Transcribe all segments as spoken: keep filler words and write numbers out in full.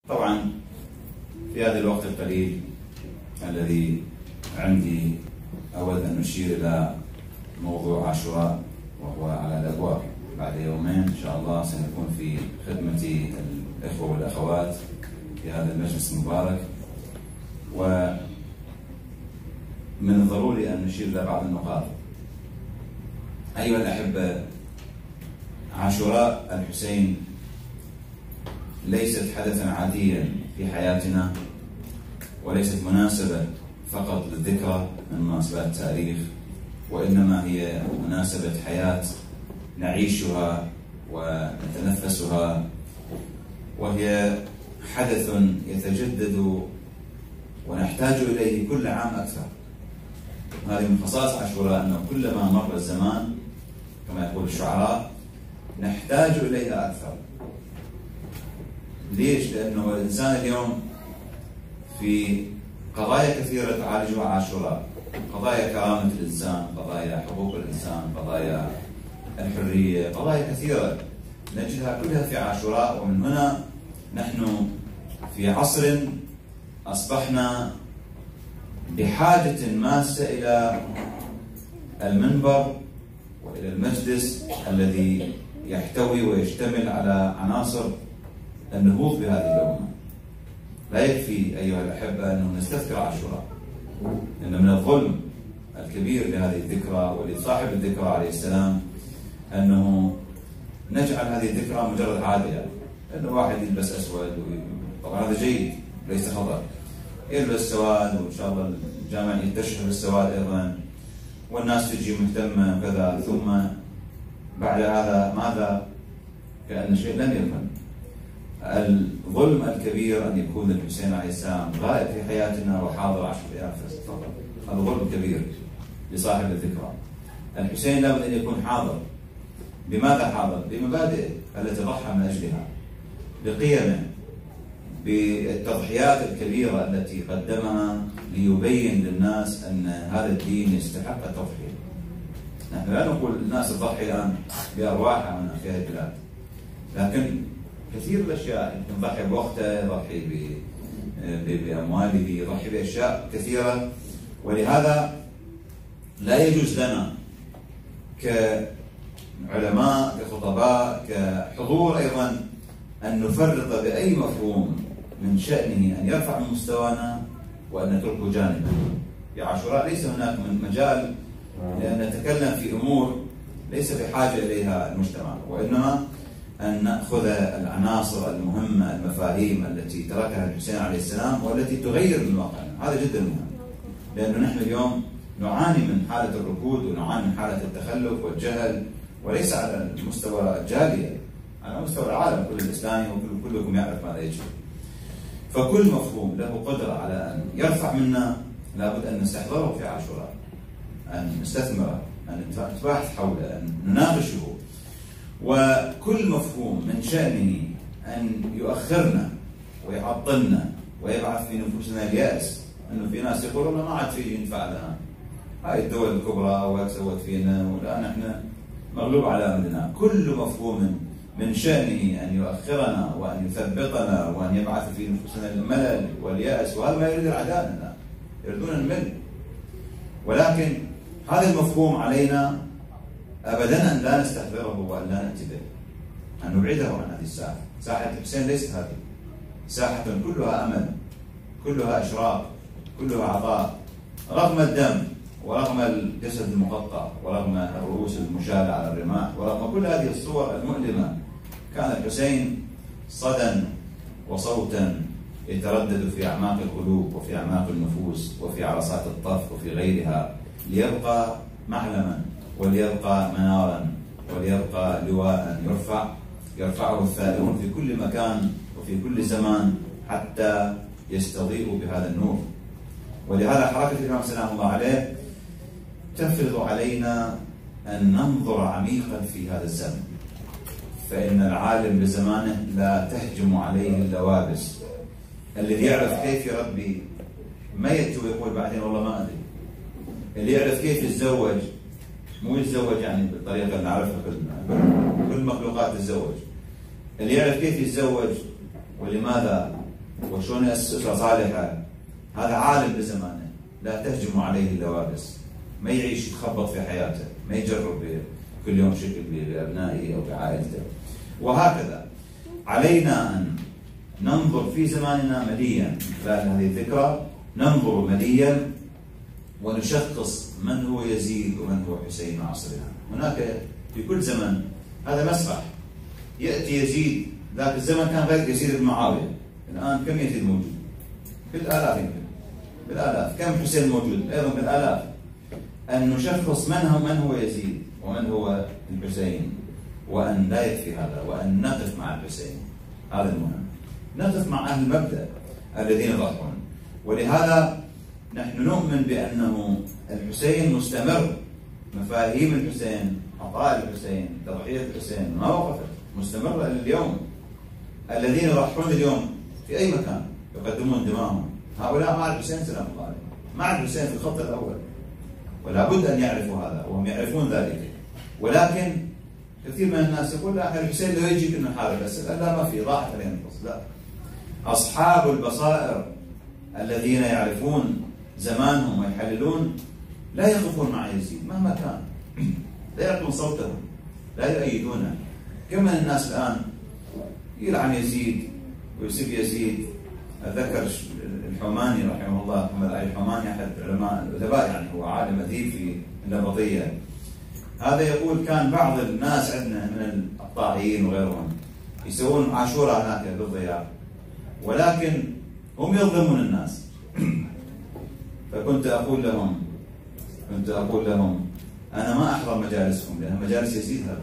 طبعا في هذا الوقت القليل الذي عندي أود أن أشير إلى موضوع عاشوراء وهو على الأبواب. بعد يومين إن شاء الله سنكون في خدمة الإخوة والأخوات في هذا المجلس المبارك، ومن الضروري أن نشير إلى بعض النقاط. أيها الأحبة، عاشوراء الحسين ليست حدثا عاديا في حياتنا، وليست مناسبة فقط للذكرى من مناسبات التاريخ، وإنما هي مناسبة حياة نعيشها ونتنفسها، وهي حدث يتجدد ونحتاج إليه كل عام أكثر. هذه من خصائص عاشوراء أنه كلما مر الزمان كما يقول الشعراء نحتاج إليها أكثر. ليش؟ لأنه الإنسان اليوم في قضايا كثيرة تعالجها عاشوراء، قضايا كرامة الإنسان، قضايا حقوق الإنسان، قضايا الحرية، قضايا كثيرة نجدها كلها في عاشوراء. ومن هنا نحن في عصر أصبحنا بحاجة ماسة إلى المنبر وإلى المجلس الذي يحتوي ويشتمل على عناصر النهوض بهذه الأمة. لا يكفي أيها الأحبة أنه نستذكر عاشوراء، إن من الظلم الكبير لهذه الذكرى ولصاحب الذكرى عليه السلام أنه نجعل هذه الذكرى مجرد عادة، يعني أنه واحد يلبس أسود، طبعا هذا جيد ليس خطأ، يلبس سواد وإن شاء الله الجامع ينتشر بالسواد أيضا والناس تجي مهتمة وكذا، ثم بعد هذا ماذا؟ كأن شيء لم يكن. الظلم الكبير أن يكون الحسين عليه السلام غائب في حياتنا وحاضر عشر أيام فقط. هذا ظلم كبير لصاحب الذكرى. الحسين لابد أن يكون حاضر. بماذا حاضر؟ بمبادئه التي ضحى من أجلها، بقيمه، بالتضحيات الكبيرة التي قدمها ليبين للناس أن هذا الدين يستحق التضحية. نحن لا نقول الناس تضحي الآن بأرواحها من أخيار البلاد، لكن كثير الأشياء يمكن يضحي بوقته، يضحي بأمواله، يضحي بأشياء كثيرة. ولهذا لا يجوز لنا كعلماء، كخطباء، كحضور أيضا أن نفرط بأي مفهوم من شأنه أن يرفع من مستوانا وأن نتركه جانبا. في عاشوراء ليس هناك من مجال لأن نتكلم في أمور ليس بحاجة إليها المجتمع، وإنما أن نأخذ العناصر المهمة، المفاهيم التي تركها الحسين عليه السلام والتي تغير من واقعنا. هذا جدا مهم، لأنه نحن اليوم نعاني من حالة الركود ونعاني من حالة التخلف والجهل، وليس على المستوى الجالية، على مستوى العالم كل الإسلامي، وكلكم يعرف ماذا يجري. فكل مفهوم له قدرة على أن يرفع منا لابد أن نستحضره في عاشوراء، أن نستثمره، أن نتباحث حوله، أن نناقشه. وكل مفهوم من شأنه أن يؤخرنا ويعطلنا ويبعث في نفوسنا اليأس، أنه في ناس يقولون ما عاد في ينفع لنا، هاي الدول الكبرى وسوت فينا والآن احنا مغلوب على أمرنا. كل مفهوم من شأنه أن يؤخرنا وأن يثبطنا وأن يبعث في نفوسنا الملل واليأس، وهذا ما يريد العداء، يريدون الملل. ولكن هذا المفهوم علينا أبدا أن لا نستحضره وأن لا نأتي به، أن نبعده عن هذه الساحة. ساحة الحسين ليست هذه، ساحة كلها أمل، كلها إشراق، كلها عطاء، رغم الدم ورغم الجسد المقطع ورغم الرؤوس المشالة على الرماح ورغم كل هذه الصور المؤلمة، كان الحسين صدى وصوتا يتردد في أعماق القلوب وفي أعماق النفوس وفي عرصات الطف وفي غيرها، ليبقى معلما وليبقى منارا وليبقى لواء يرفع يرفعه الثائرون في كل مكان وفي كل زمان حتى يستضيئوا بهذا النور. ولهذا حركة الإمام سلام الله عليه تفرض علينا أن ننظر عميقا في هذا الزمن، فإن العالم بزمانه لا تهجم عليه اللوابس. الذي يعرف كيف يربي ما يأتي ويقول بعدين والله ما أدري. اللي يعرف كيف يتزوج مو يتزوج يعني بالطريقة اللي نعرفها كل المخلوقات تتزوج. اللي يعرف كيف يتزوج ولماذا وشلون يأسس أسرة صالحة. هذا عالم بزمانه، لا تهجم عليه اللوابس، ما يعيش يتخبط في حياته، ما يجرب كل يوم شكل بأبنائه أو بعائلته. وهكذا علينا أن ننظر في زماننا مليا من خلال هذه الذكرى، ننظر مليا ونشخص من هو يزيد ومن هو حسين مع عصرنا. هناك في كل زمن هذا مسرح، يأتي يزيد، ذاك الزمن كان غير يزيد بن معاوية، الآن كم يزيد موجود؟ بالآلاف يمكن، بالآلاف. كم حسين موجود؟ أيضا بالآلاف. أن نشخص من هو من هو يزيد ومن هو الحسين، وأن لا يكفي هذا، وأن نقف مع الحسين، هذا المهم. نقف مع أهل المبدأ الذين يضحون. ولهذا نحن نؤمن بأنه الحسين مستمر، مفاهيم الحسين، عطاء الحسين، تضحية الحسين ما وقفت، مستمرة إلى اليوم. الذين يضحون اليوم في أي مكان يقدمون دماءهم، هؤلاء مع الحسين سلام الله عليه، مع الحسين في الخط الأول، ولا بد أن يعرفوا هذا، وهم يعرفون ذلك. ولكن كثير من الناس يقول لا الحسين لو يجي كنا نحارب، بس لا ما في، راحت علينا الفصل. لا، أصحاب البصائر الذين يعرفون زمانهم ويحللون لا يقفون مع يزيد مهما كان، لا يعطون صوتهم، لا يؤيدونه. كم من الناس الآن يلعن يزيد ويسب يزيد. أتذكر الحماني رحمه الله، محمد علي الحماني، أحد علماء الأدباء، يعني هو عالم أديب في النبطية. هذا يقول كان بعض الناس عندنا من الأقطاعيين وغيرهم يسوون عاشوراء هناك بالضياع، ولكن هم يظلمون الناس. فكنت أقول لهم كنت أقول لهم أنا ما أحضر مجالسهم، لأنها مجالس يزيد هذه.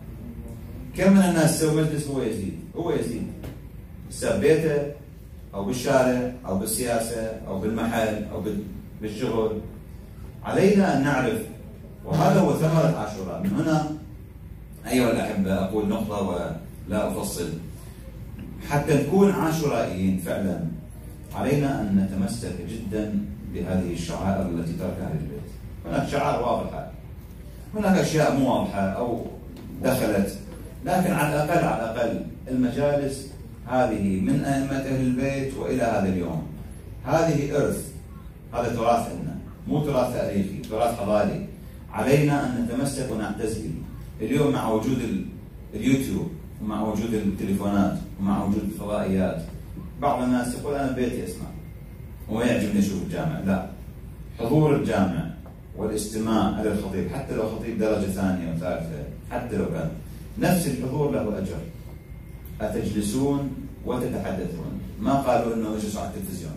كم من الناس سووا مجلس هو يزيد، هو يزيد سب بيته أو بالشارع أو بالسياسة أو بالمحل أو بالشغل. علينا أن نعرف، وهذا هو ثمرة عاشوراء. من هنا أيها الأحبة أقول نقطة ولا أفصل. حتى نكون عاشورائيين فعلا علينا أن نتمسك جدا بهذه الشعائر التي تركها أهل البيت. هناك شعائر واضحة، هناك أشياء مو واضحة أو دخلت، لكن على الأقل على الأقل المجالس هذه من أئمة أهل البيت وإلى هذا اليوم، هذه إرث، هذا تراث لنا، مو تراث تاريخي، تراث حضاري. علينا أن نتمسك ونعتز به. اليوم مع وجود اليوتيوب ومع وجود التليفونات ومع وجود الفضائيات، بعض الناس يقول أنا بيتي أسمع وما يعجبني أشوف الجامع. لا، حضور الجامع والاستماع إلى الخطيب، حتى لو خطيب درجة ثانية وثالثة، حتى لو كان نفس الحضور له أجر. أتجلسون وتتحدثون، ما قالوا إنه اجلسوا على التلفزيون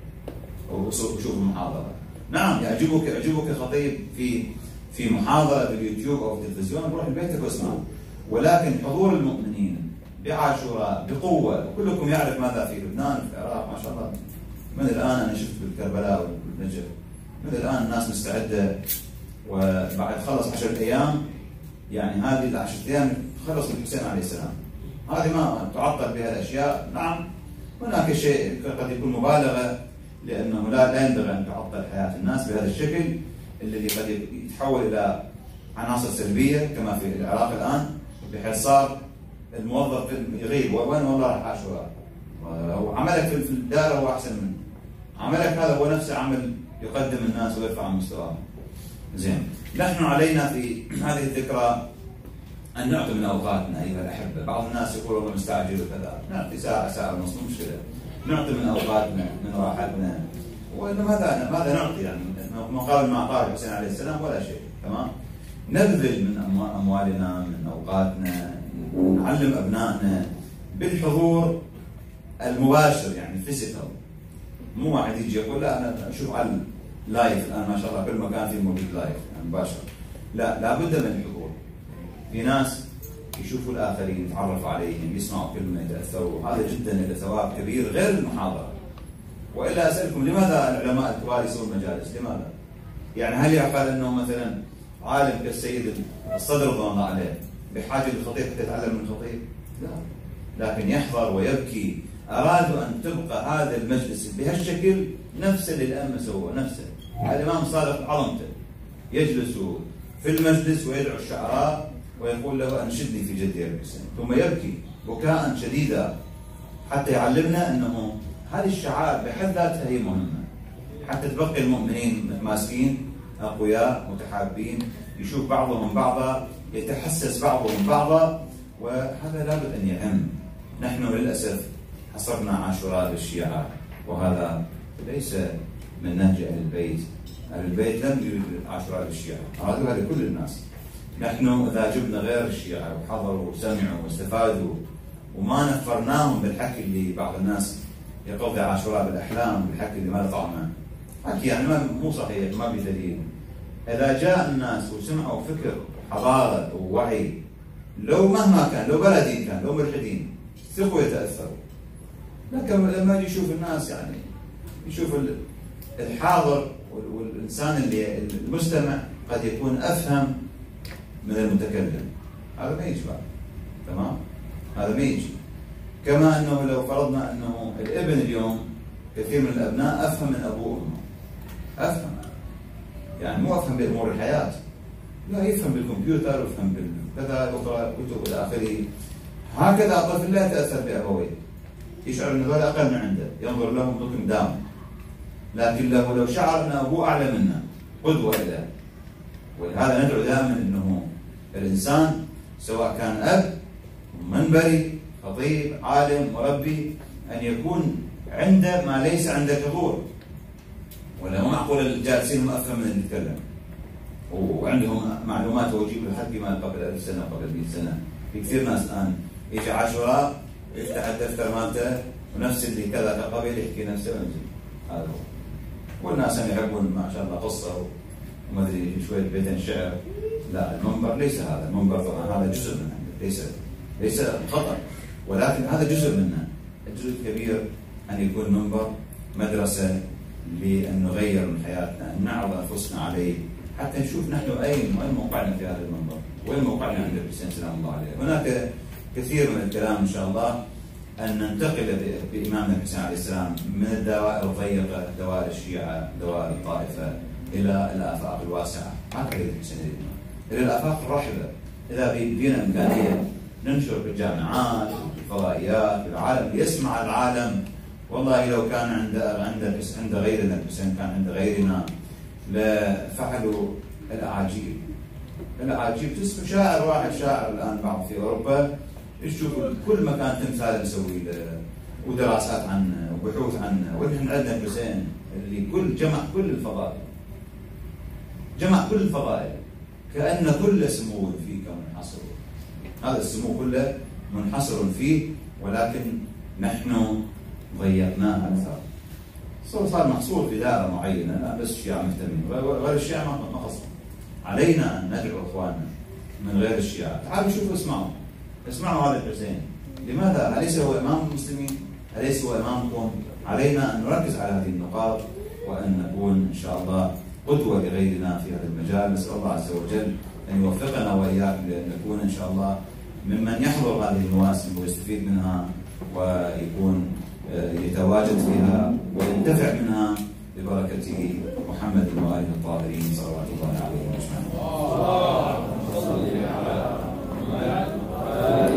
وشوفوا المحاضرة. نعم يعجبك يعجبك خطيب في في محاضرة باليوتيوب أو في التلفزيون، روح لبيتك واسمع. ولكن حضور المؤمنين بعاشوراء بقوة، وكلكم يعرف ماذا في لبنان وفي العراق ما شاء الله. من الآن أنا شفت بالكربلاء والنجف، من الآن الناس مستعدة، وبعد خلص عشرة أيام، يعني هذه العشرة أيام خلص الحسين عليه السلام، هذه ما تعطل بها الأشياء. نعم هناك شيء قد يكون مبالغة، لأنه لا لا ينبغي أن تعطل حياة الناس بهذا الشكل الذي قد يتحول إلى عناصر سلبية كما في العراق الآن، بحيث صار الموظف يغيب، وين والله راح عاشوراء، وعملك في الدائرة هو أحسن منه، عملك هذا هو نفسه عمل يقدم الناس ويرفع مستواهم. زين، نحن علينا في هذه الذكرى أن نعطي من أوقاتنا أيها الأحبة. بعض الناس يقول والله مستعجل وكذا، نعطي ساعة ساعة ونص مشكلة، نعطي من أوقاتنا من راحتنا. وماذا ماذا نعطي يعني مقابل ما أعطاه الحسين عليه السلام؟ ولا شيء. تمام، نبذل من أموالنا من أوقاتنا، نعلم أبنائنا بالحضور المباشر، يعني فيزيكال. مو واحد يجي يقول لا أنا أشوف على اللايف الآن ما شاء الله كل مكان في موجود لايف يعني مباشر. لا، لابد من الحضور. في ناس يشوفوا الآخرين، يتعرفوا عليهم، يسمعوا كلمة، يتأثروا، هذا جدا له ثواب كبير غير المحاضرة. وإلا أسألكم لماذا العلماء الكبار يسوون مجالس؟ لماذا؟ يعني هل يعقل أنه مثلا عالم كالسيد الصدر رضوان الله عليه بحاجة للخطيب حتى يتعلم من الخطيب؟ لا، لكن يحضر ويبكي. أرادوا أن تبقى هذا المجلس بهالشكل نفسه اللي الأئمة سووه، نفسه. الإمام صادق عظمته يجلس في المجلس ويدعو الشعراء ويقول له أنشدني في جدي الحسين، ثم يبكي بكاء شديدا حتى يعلمنا أنه هذه الشعائر بحد ذاتها هي مهمة حتى تبقي المؤمنين متماسكين أقوياء متحابين، يشوف بعضهم بعضا، يتحسس بعضهم بعضا، وهذا لابد أن يعم. نحن للأسف حصرنا عاشوراء بالشيعة، وهذا ليس من نهج أهل البيت. أهل البيت لم يريدوا عاشوراء بالشيعة، أرادوها لكل الناس. نحن إذا جبنا غير الشيعة وحضروا وسمعوا واستفادوا وما نفرناهم بالحكي اللي بعض الناس يقضي عاشوراء بالأحلام، بالحكي اللي ما له طعمه، حكي يعني مو صحيح ما بدليل. إذا جاء الناس وسمعوا فكر حضارة ووعي، لو مهما كان، لو بلدين كان، لو ملحدين، ثقوا يتأثروا. لكن لما يجي يشوف الناس يعني يشوف الحاضر والإنسان اللي المستمع قد يكون أفهم من المتكلم، هذا ما يجي بعد. تمام؟ هذا ما يجي. كما أنه لو فرضنا أنه الابن اليوم كثير من الأبناء أفهم من أبوه وأمه. أفهم. يعني مو أفهم بأمور الحياة. لا، يفهم بالكمبيوتر ويفهم بالكذا، يقرأ كتب إلى آخره. هكذا الطفل لا يتأثر بأبويه. يشعر أن هذول أقل من عنده، ينظر لهم بطن دام. لكن له لو شعر أن أبوه أعلى منه، قدوة له. ولهذا ندعو دائما أنه الإنسان سواء كان أب، منبري، خطيب، عالم، مربي، أن يكون عنده ما ليس عند كبور. ولا مو معقول الجالسين هم أفهم من اللي يتكلم وعندهم معلومات ويجيب له حد ما قبل ألف سنة وقبل مئة سنة. في كثير ناس الآن يجي عاشوراء يفتح الدفتر مالته ونفس اللي كذا قبل يحكي نفسه ويجي. هذا هو. والناس هم يحبون ما شاء الله قصة وما أدري شوية بيتين شعر. لا، المنبر ليس هذا. المنبر طبعا هذا جزء منه، ليس ليس خطأ، ولكن هذا جزء منه. الجزء الكبير أن يكون منبر مدرسة لأن نغير من حياتنا، أن نعرض أنفسنا عليه حتى نشوف نحن أين وين موقعنا في هذا المنبر، وين موقعنا عند الحسين سلام الله عليه. هناك كثير من الكلام إن شاء الله أن ننتقل بإمامنا الحسين عليه السلام من الدوائر الضيقة، دوائر الشيعة، دوائر الطائفة، إلى الآفاق الواسعة. هكذا الحسين إلى الآفاق الرحبة. إذا بيدينا إمكانية ننشر في الجامعات، في الفضائيات، في العالم، ليسمع العالم. والله لو كان عند عند عند غيرنا الحسين، كان عند غيرنا، لفعلوا الأعاجيب. الأعاجيب تسمع شاعر واحد، شاعر الآن بعض في أوروبا، يشوف كل مكان تمثال مسوي له ودراسات عنه وبحوث عنه. ونحن عندنا الحسين اللي كل جمع كل الفضائل، جمع كل الفضائل، كأن كل سمو فيك منحصر. هذا السمو كله منحصر فيه، ولكن نحن ضيقناه أكثر. صار محصور في دائرة معينة، لا بس الشيعة مهتمين، غير الشيعة ما خصهم. علينا أن ندعو إخواننا من غير الشيعة، تعالوا شوفوا، اسمعوا اسمعوا هذا الحسين. لماذا؟ أليس هو إمام المسلمين؟ أليس هو إمامكم؟ علينا أن نركز على هذه النقاط وأن نكون إن شاء الله قدوة لغيرنا في هذا المجال. نسأل الله عز وجل أن يوفقنا وإياكم لأن نكون إن شاء الله ممن يحضر هذه المواسم ويستفيد منها ويكون يتواجد فيها وينتفع منها ببركة محمد وآله الطاهرين صلوات الله عليهم أجمعين.